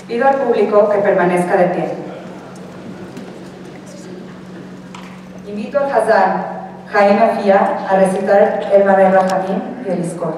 Pido al público que permanezca de pie. Invito al Hazán Jaime Afía a recitar el Mareh Rahamim y el Iskor.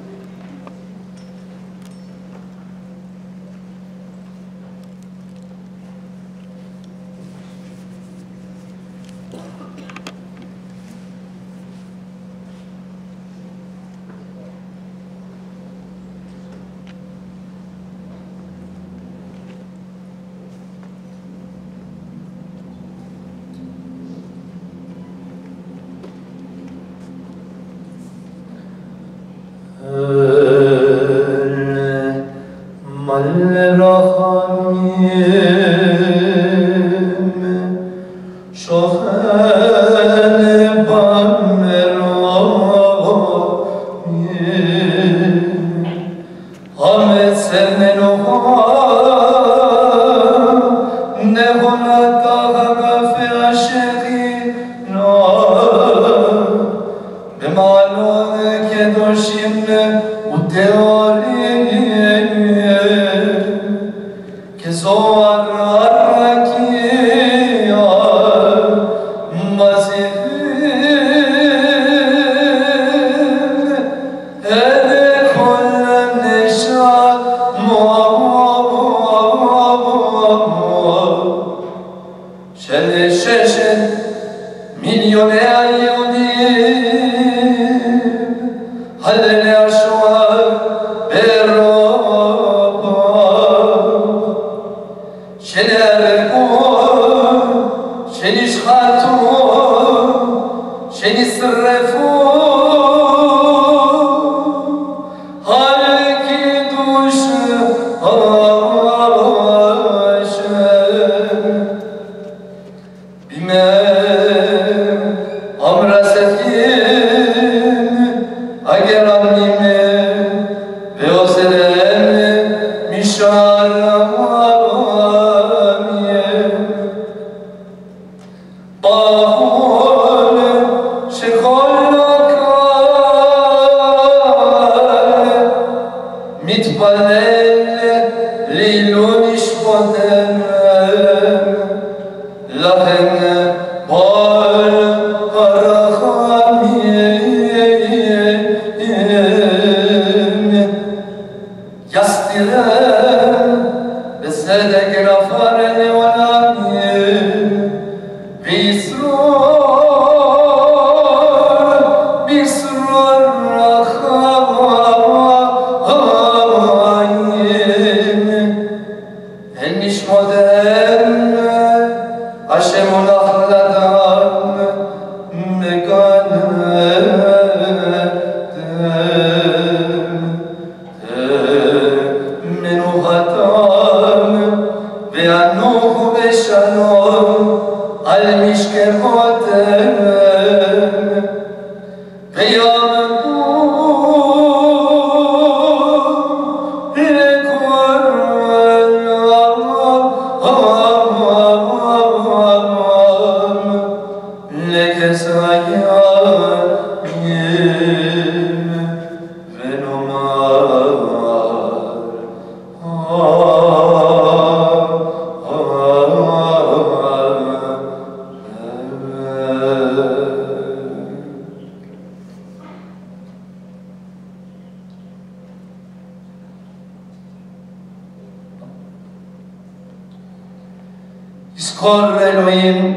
יזכור אלוהים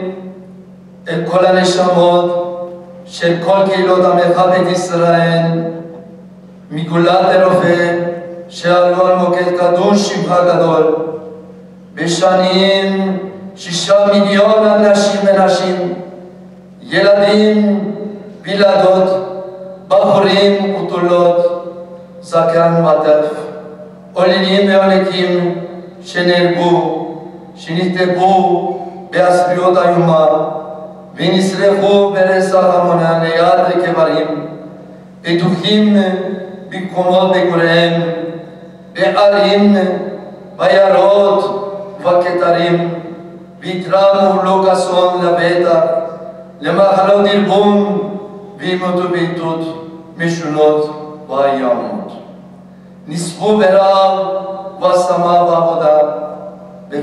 את כל הנשמות של כל קהילות עמך בית ישראל, מגולת אלוהי שעלו על מוקד קדוש שמך גדול, בשנים 6 מיליון אנשים ונשים, ילדים וילדות, בחורים ותולות, זקן וטף, עוללים ועונקים שנהרגו, שנכתבו באספיות איומה ונשרפו ברצח המוני ליד קברים, בטוחים במקומות מגוריהם, בערים, ביערות ובכתרים, ויתרמו לו אסון לבטח, למחלות עלבון וימותו בעיתות משונות ואיומות. נספו ברעב והשמה בעבודה,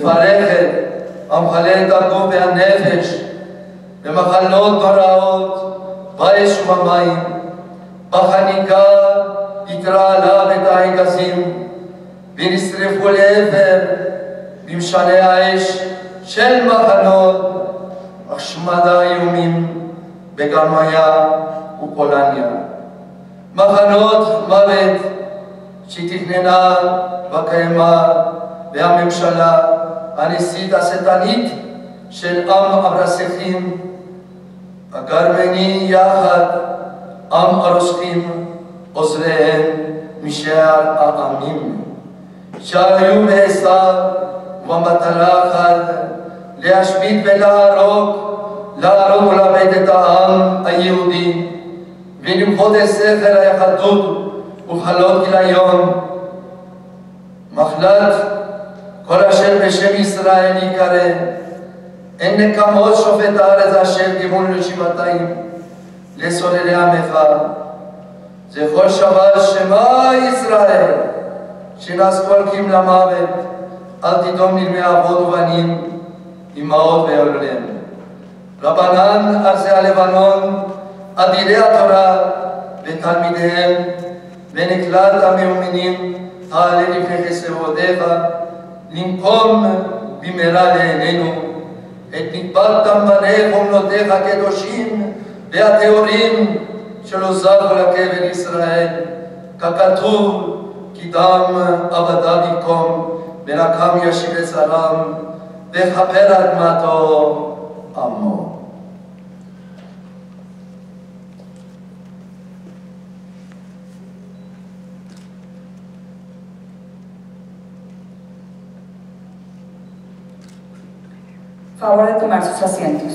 מפרכת, המחללת הגוף והנפש, במחלות נוראות, באש ובמים, בחניקה התרעלה בית האגזים, ונשרפו לעבר במשעני האש של מחנות, השמדה איומים בגרמניה ופולניה. מחנות מוות שתכננה וקיימה והממשלה הנשיאית השטנית של עם אברסכים, הגרמני יחד עם הרוסים עוזריהם משאר העמים, שהיו בעשיו ובמטרה אחת להשמיד ולהרוג ולאבד את העם היהודי ולמחות את זכר היהדות ולכלות כליון. מחלת כל אשר בשם ישראל יקרא, אין נקמות שופט הארץ אשר גימון לשבעתיים לסוללי עמך. זכור שבת שמע ישראל, שנס כל קים למוות, אל תדום נרמי אבות ובנים, אמהות וילדיהם. רבנן ארצי הלבנון, אדירי התורה ותלמידיהם, ונקלט המאומינים, העלה לפני חסרונותיך, לנקום במהרה לעינינו, את נקבת בניך ובנותיך הקדושים והטהורים שלא זכו לקבר ישראל, ככתוב, כי דם עבדיו יקום, ונקם ישיב לצלם, וכפר אדמתו עמו. Favor de tomar sus asientos.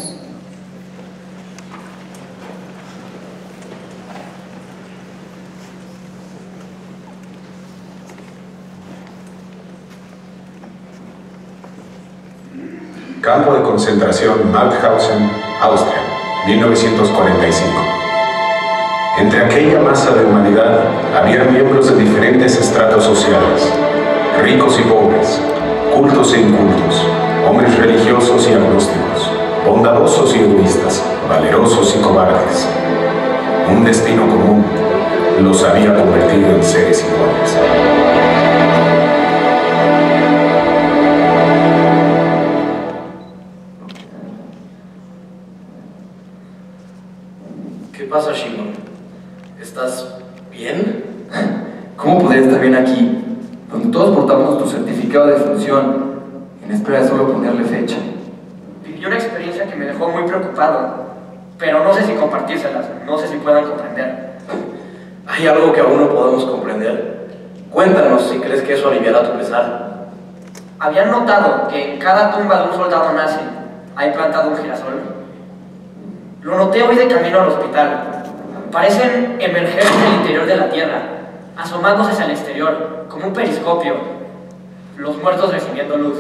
Campo de concentración Mauthausen, Austria, 1945. Entre aquella masa de humanidad había miembros de diferentes estratos sociales, ricos y pobres, cultos e incultos, hombres religiosos y agnósticos, bondadosos y egoístas, valerosos y cobardes. Un destino común los había convertido en seres iguales. ¿Qué pasa, Shimon? ¿Estás bien? ¿Cómo podría estar bien aquí, donde todos portamos nuestro certificado de defunción en espera de solo ponerle fecha? Viví una experiencia que me dejó muy preocupado, pero no sé si compartírselas, no sé si puedan comprender. ¿Hay algo que aún no podemos comprender? Cuéntanos si crees que eso aliviará tu pesar. ¿Habían notado que en cada tumba de un soldado nazi hay plantado un girasol? Lo noté hoy de camino al hospital. Parecen emerger del interior de la tierra, asomándose hacia el exterior, como un periscopio. Los muertos recibiendo luz.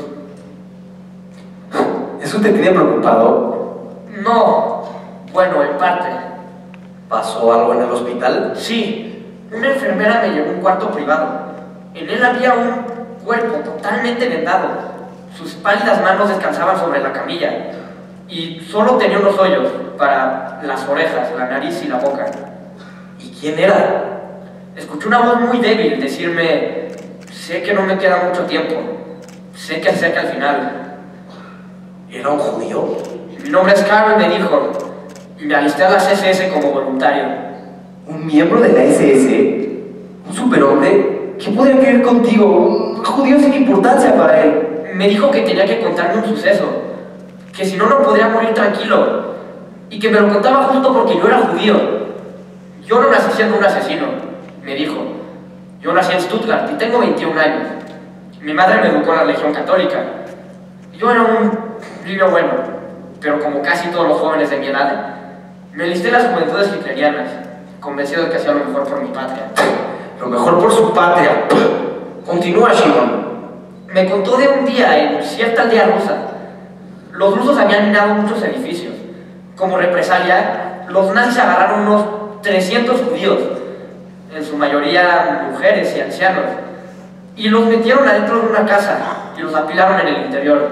¿Eso te tiene preocupado? No, bueno, en parte. ¿Pasó algo en el hospital? Sí, una enfermera me llevó a un cuarto privado. En él había un cuerpo totalmente vendado. Sus pálidas manos descansaban sobre la camilla y solo tenía unos hoyos para las orejas, la nariz y la boca. ¿Y quién era? Escuché una voz muy débil decirme: sé que no me queda mucho tiempo, sé que se acerca el final. ¿Era un judío? Mi nombre es Carl, me dijo, y me alisté a las SS como voluntario. ¿Un miembro de la SS? ¿Un superhombre? ¿Qué podría querer contigo? Un judío sin importancia para él. Me dijo que tenía que contarme un suceso, que si no, no podría morir tranquilo, y que me lo contaba justo porque yo era judío. Yo no nací siendo un asesino, me dijo. Yo nací en Stuttgart y tengo 21 años. Mi madre me educó en la Legión Católica. Yo era un niño bueno, pero como casi todos los jóvenes de mi edad, me enlisté en las juventudes hitlerianas, convencido de que hacía lo mejor por mi patria. Lo mejor por su patria. Continúa, Shimon. Me contó de un día en cierta aldea rusa. Los rusos habían minado muchos edificios. Como represalia, los nazis agarraron unos 300 judíos, en su mayoría mujeres y ancianos, y los metieron adentro de una casa y los apilaron en el interior.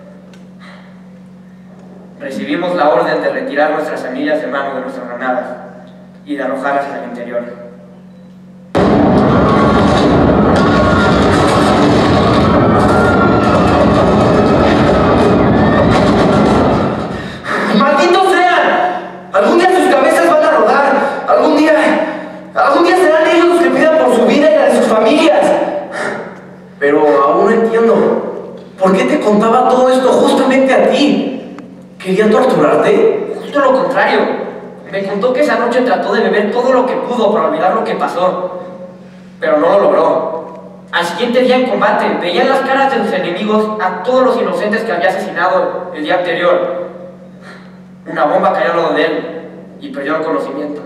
Recibimos la orden de retirar nuestras semillas de mano de nuestras granadas y de arrojarlas en el interior. ¡Malditos sean! Algún día sus cabezas van a rodar. Algún día serán ellos los que pidan por su vida y la de sus familias. Pero aún no entiendo. ¿Por qué te contaba todo esto justamente a ti? ¿Quería torturarte? Justo lo contrario. Me contó que esa noche trató de beber todo lo que pudo para olvidar lo que pasó, pero no lo logró. Al siguiente día en combate, veía en las caras de sus enemigos a todos los inocentes que había asesinado el día anterior. Una bomba cayó al lado de él y perdió el conocimiento.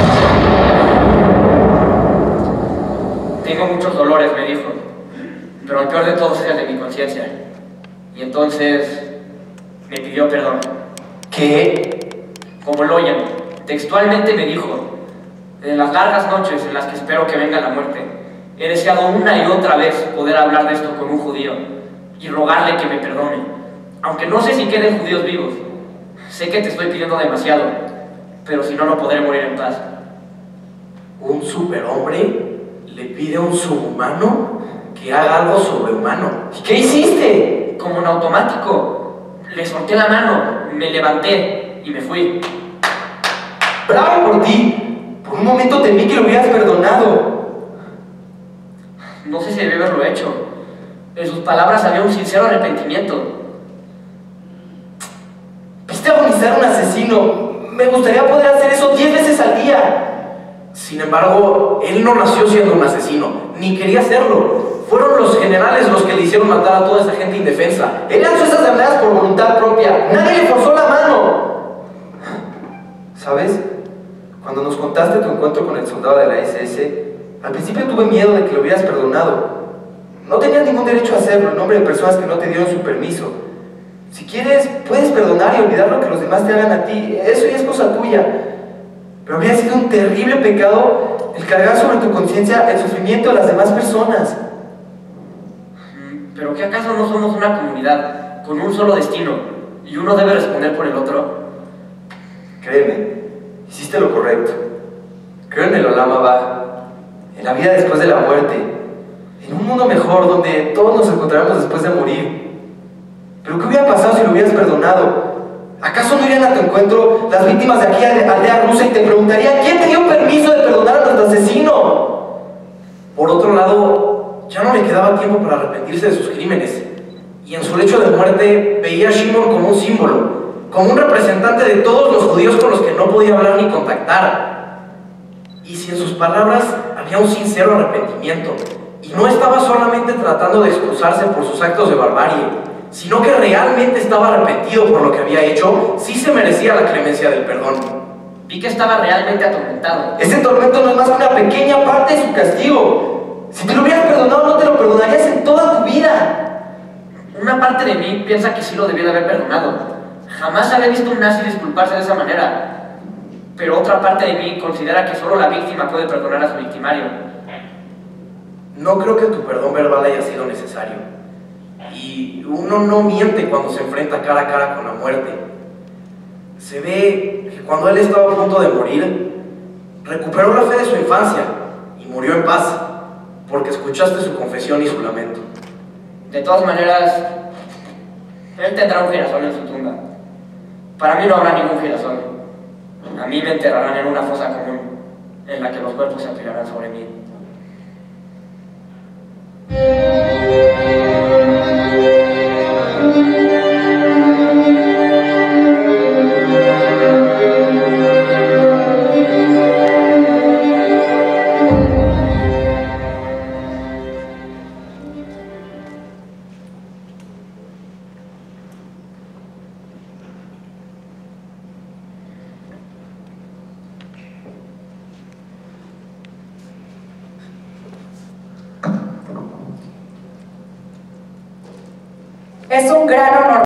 Tengo muchos dolores, me dijo, pero el peor de todos es el de mi conciencia. Y entonces me pidió perdón. ¿Qué? Como lo oyen, textualmente me dijo: en las largas noches en las que espero que venga la muerte, he deseado una y otra vez poder hablar de esto con un judío y rogarle que me perdone, aunque no sé si queden judíos vivos. Sé que te estoy pidiendo demasiado, pero si no, no podré morir en paz. ¿Un superhombre le pide a un subhumano que haga algo sobrehumano? ¿Y qué hiciste? Como en automático, le solté la mano, me levanté y me fui. ¡Bravo por ti! Por un momento temí que lo hubieras perdonado. No sé si debí haberlo hecho. En sus palabras había un sincero arrepentimiento. Viste agonizar a un asesino. Me gustaría poder hacer eso 10 veces al día. Sin embargo, él no nació siendo un asesino, ni quería serlo. Fueron los generales los que le hicieron matar a toda esa gente indefensa. Él lanzó esas granadas por voluntad propia. Nadie le forzó la mano. ¿Sabes? Cuando nos contaste tu encuentro con el soldado de la SS, al principio tuve miedo de que lo hubieras perdonado. No tenías ningún derecho a hacerlo en nombre de personas que no te dieron su permiso. Si quieres, puedes perdonar y olvidar lo que los demás te hagan a ti. Eso ya es cosa tuya. Pero habría sido un terrible pecado el cargar sobre tu conciencia el sufrimiento de las demás personas. ¿Pero qué acaso no somos una comunidad con un solo destino y uno debe responder por el otro? Créeme, hiciste lo correcto. Creo en el Olam Abba, en la vida después de la muerte, en un mundo mejor donde todos nos encontraremos después de morir. Pero ¿qué hubiera pasado si lo hubieras perdonado? ¿Acaso no irían a tu encuentro las víctimas de aquella aldea rusa y te preguntarían quién te dio permiso de perdonar a nuestro asesino? Por otro lado, ya no le quedaba tiempo para arrepentirse de sus crímenes, y en su lecho de muerte veía a Shimon como un símbolo, como un representante de todos los judíos con los que no podía hablar ni contactar. Y si en sus palabras había un sincero arrepentimiento, y no estaba solamente tratando de excusarse por sus actos de barbarie, sino que realmente estaba arrepentido por lo que había hecho, sí se merecía la clemencia del perdón. Vi que estaba realmente atormentado. Ese tormento no es más que una pequeña parte de su castigo. Si te lo hubieras perdonado, no te lo perdonarías en toda tu vida. Una parte de mí piensa que sí lo debía de haber perdonado. Jamás había visto a un nazi disculparse de esa manera. Pero otra parte de mí considera que solo la víctima puede perdonar a su victimario. No creo que tu perdón verbal haya sido necesario. Y uno no miente cuando se enfrenta cara a cara con la muerte. Se ve que cuando él estaba a punto de morir, recuperó la fe de su infancia y murió en paz, porque escuchaste su confesión y su lamento. De todas maneras, él tendrá un girasol en su tumba. Para mí no habrá ningún girasol. A mí me enterrarán en una fosa común, en la que los cuerpos se apilarán sobre mí. Es un gran honor